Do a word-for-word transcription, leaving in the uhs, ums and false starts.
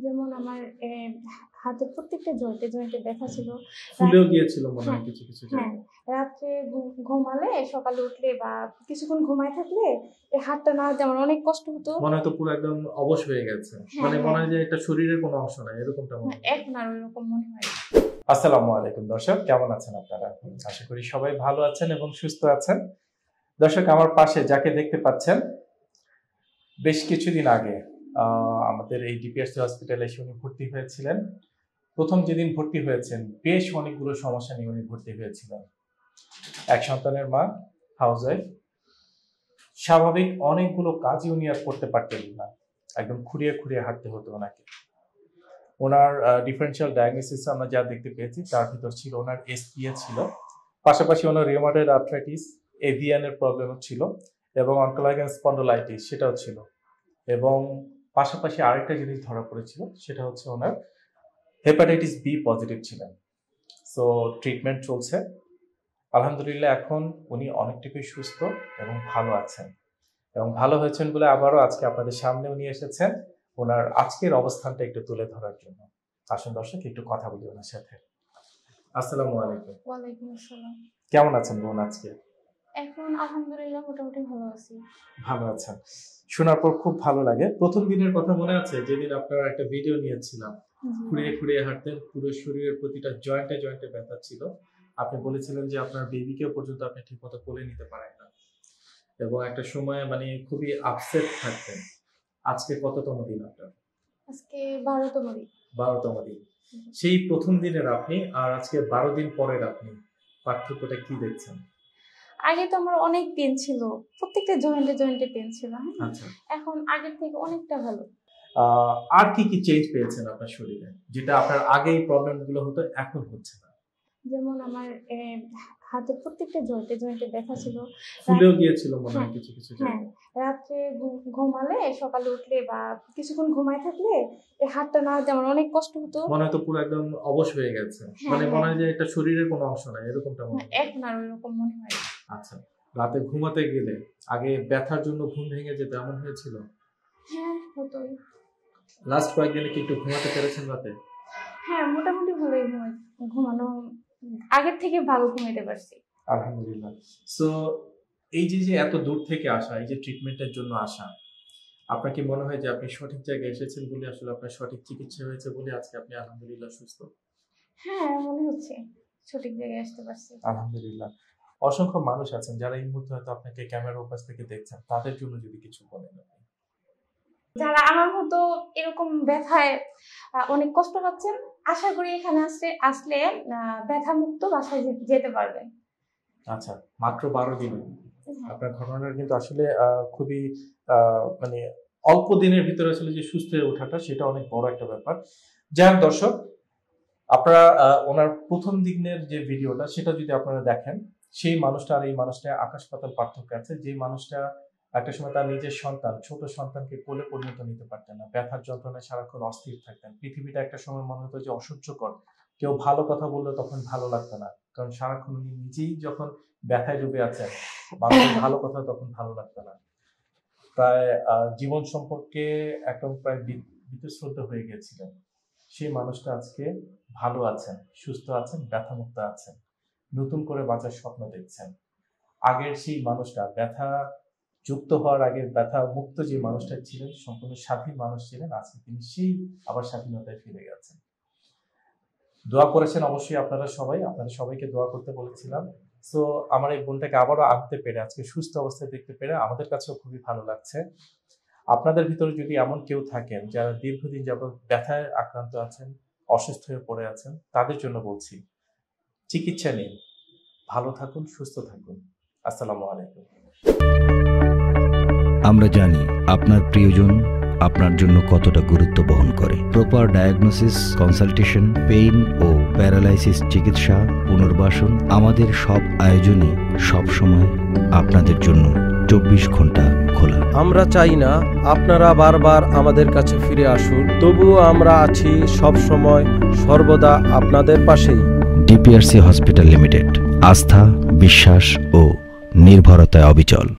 যেমন আমার হাতের প্রত্যেকটা জয়েন্টে জয়েন্টে ব্যথা ছিল, ফুলেও গিয়েছিল মনে হয় কিছু কিছু হ্যাঁ, রাত্রে ঘুমালে সকালে উঠলে বা কিছুক্ষণ ঘুমায় থাকলে এই হাতটা নাড়াতে আমার অনেক কষ্ট হতো, মনে হয় তো পুরো একদম অবশ হয়ে গেছে, মানে মনে হয় যে এটা শরীরের কোনো অংশ নাই, এরকমটা মনে হয়। এখন আর এরকম মনে হয়। আসসালামু আলাইকুম দর্শক, কেমন আছেন আপনারা? আশা করি সবাই ভালো আছেন এবং সুস্থ আছেন। দর্শক, আমার পাশে যাকে দেখতে পাচ্ছেন, বেশ কিছুদিন আগে আমাদের এই ডিপিআরসি হসপিটালে এসে উনি ভর্তি হয়েছিলেন। প্রথম যেদিন ভর্তি হয়েছেন বেশ অনেকগুলো সমস্যা নিয়ে উনি ভর্তি হয়েছিলেন। এক সন্তানের মা, হাউস ওয়াইফ, স্বাভাবিক অনেকগুলো কাজই উনি আর করতে পারতেন না, একদম খুঁড়িয়ে খুঁড়িয়ে হাঁটতে হতো ওনাকে। ওনার ডিফারেন্সিয়াল ডায়াগনোসিস আমরা যা দেখতে পেয়েছি তার ভিতর ছিল ওনার এসপিএ ছিল, পাশাপাশি ওনার রিউমাটয়েড আর্থ্রাইটিস, এভিএন এর প্রবলেমও ছিল এবং অনকোলাইগান স্পন্ডোলাইটিস সেটাও ছিল, এবং পাশাপাশি আরেকটা জিনিস ধরা পড়েছিল, সেটা হচ্ছে ওনার হেপাটাইটিস বি পজিটিভ ছিলেন। সো ট্রিটমেন্ট চলছে, আলহামদুলিল্লাহ এখন উনি অনেকটুকুই সুস্থ এবং ভালো আছেন, এবং ভালো হয়েছেন বলে আবারও আজকে আপনাদের সামনে উনি এসেছেন ওনার আজকের অবস্থানটা একটু তুলে ধরার জন্য। আসুন দর্শক, একটু কথা বলি ওনার সাথে। আসসালামু আলাইকুম। ওয়ালাইকুম আসসালাম। কেমন আছেন বোন আজকে? এখন আলহামদুলিল্লাহ মোটামুটি ভালো আছি। ভালো আছেন, শোনার পর খুব ভালো লাগে। প্রথম দিনের কথা মনে আছে, যেদিন আপনারা একটা ভিডিও নিয়েছিলাম, খুঁড়িয়ে খুঁড়িয়ে হাঁটতেন, পুরো শরীরের প্রতিটা জয়েন্টে জয়েন্টে ব্যথা ছিল, আপনি বলেছিলেন যে আপনার বেবিকেও পর্যন্ত আপনি ঠিকমতো কোলে নিতে পারেন না, এবং একটা সময় মানে খুবই আপসেট থাকতেন। আজকে কততম দিন আপনার? আজকে বারোতম দিন। বারোতম দিন। সেই প্রথম দিনের আপনি আর আজকে বারো দিন পরের আপনি, পার্থক্যটা কি দেখছেন? আগে তো আমার অনেক পেন ছিল, প্রত্যেকটা জয়েন্টে জয়েন্টে পেন ছিল, আচ্ছা, এখন আগের থেকে অনেকটা ভালো। আর কি কি চেঞ্জ পেয়েছেন আপনার শরীরে, যেটা আপনার আগে এই প্রবলেম গুলো হতো এখন হচ্ছে না? যেমন আমার হাতের প্রত্যেকটা জয়েন্টে জয়েন্টে ব্যথা ছিল, ফুলেও গিয়েছিল মনে হয় কিছু কিছু, হ্যাঁ, রাত্রে ঘুমালে সকালে উঠলে বা কিছুক্ষণ ঘুমায় থাকলে এই হাতটা নাড়াতে আমার অনেক কষ্ট হতো, মনে হয় তো পুরো একদম অবশ হয়ে গেছে, মানে মনে হয় যে এটা শরীরের কোনো অংশ নাই, এরকমটা মনে হয়। এখন আর এরকম মনে হয়। আচ্ছা, রাতে ঘুমাতে গেলে আগে ব্যথার জন্য ঘুম ভেঙে যেত, এমন হয়েছিল? হ্যাঁ, হতোই। লাস্ট কয়েকদিনে কি একটু ঘুমাতে পেরেছেন রাতে? হ্যাঁ, মোটামুটি ভালোই ঘুমানো, আগের থেকে ভালো ঘুমাইতে পারছি, আলহামদুলিল্লাহ। সো এই যে যে এত দূর থেকে আসা, এই যে ট্রিটমেন্টের জন্য আসা, আপনার কি মনে হয় যে আপনি সঠিক জায়গায় এসেছেন বলে, আসলে আপনার সঠিক চিকিৎসা হয়েছে বলে আজকে আপনি আলহামদুলিল্লাহ সুস্থ? হ্যাঁ, মনে হচ্ছে সঠিক জায়গায় আসতে পারছি, আলহামদুলিল্লাহ। অসংখ্য মানুষ আছেন যারা এই মুহূর্তে হয়তো আপনাকে ক্যামেরার উপর থেকে দেখছেন, তাদের জন্য যদি কিছু বলেন। যারা আমার মতো এরকম ব্যথায় অনেক কষ্ট পাচ্ছেন, আশা করি এখানে আসলে আসলে ব্যথা মুক্ত বাসায় যেতে পারবেন। আচ্ছা, মাত্র বারো দিন আপনার ঘটনাটা কিন্তু আসলে খুবই মানে অল্প দিনের ভিতরে আসলে যে সুস্থ হয়ে ওঠাটা, সেটা অনেক বড় একটা ব্যাপার। যাই হোক দর্শক, আপনারা ওনার প্রথম দিনের যে ভিডিওটা, সেটা যদি আপনারা দেখেন, সেই মানুষটা আর এই মানুষটা আকাশ পাতাল পার্থক্য আছে। যে মানুষটা একটা সময় তার নিজের সন্তান, ছোট সন্তানকে কোলে পরিণত নিতে পারতেন না, ব্যথার যন্ত্রণায় সারাক্ষণ অস্থির থাকতেন, পৃথিবীটা একটা সময় মনে হতো যে অসহ্যকর, কেউ ভালো কথা বললে তখন ভালো লাগতো না, কারণ সারাক্ষণ উনি নিজেই যখন ব্যথায় ডুবে আছেন, মানুষের ভালো কথা তখন ভালো লাগতো না, প্রায় জীবন সম্পর্কে একদম প্রায় বিতশ্রদ্ধ হয়ে গিয়েছিলেন। সেই মানুষটা আজকে ভালো আছেন, সুস্থ আছেন, ব্যথামুক্ত আছেন, নতুন করে বাঁচার স্বপ্ন দেখছেন। আগের সেই মানুষটা, ব্যথা যুক্ত হওয়ার আগে ব্যথা মুক্ত যে মানুষটা ছিলেন, সম্পূর্ণ স্বাধীন মানুষ ছিলেন, আজকে তিনি সেই আবার স্বাধীনতায় ফিরে গেছেন। দোয়া করেছেন অবশ্যই আপনারা সবাই, আপনাদের সবাইকে দোয়া করতে বলেছিলাম। সো আমার এই বোনটাকে আবারও আনতে পেরে, আজকে সুস্থ অবস্থায় দেখতে পেরে আমাদের কাছেও খুবই ভালো লাগছে। আপনাদের ভিতরে যদি এমন কেউ থাকেন যারা দীর্ঘদিন যাবত ব্যথায় আক্রান্ত আছেন, অসুস্থ হয়ে পড়ে আছেন, তাদের জন্য বলছি, চিকিৎসা নিন, ভালো থাকুন, সুস্থ থাকুন। আসসালামু আলাইকুম। আমরা জানি আপনার প্রিয়জন আপনার জন্য কতটা গুরুত্ব বহন করে। প্রপার ডায়াগনোসিস, কনসালটেশন, পেইন ও প্যারালাইসিস চিকিৎসা, পুনর্বাসন, আমাদের সব আয়োজনই সব সময় আপনাদের জন্য চব্বিশ ঘন্টা খোলা। আমরা চাই না আপনারা বারবার আমাদের কাছে ফিরে আসুন, তবুও আমরা আছি সব সময় সর্বদা আপনাদের পাশেই। ডিপিআরসি হসপিটাল লিমিটেড, আস্থা, বিশ্বাস ও নির্ভরতায় অবিচল।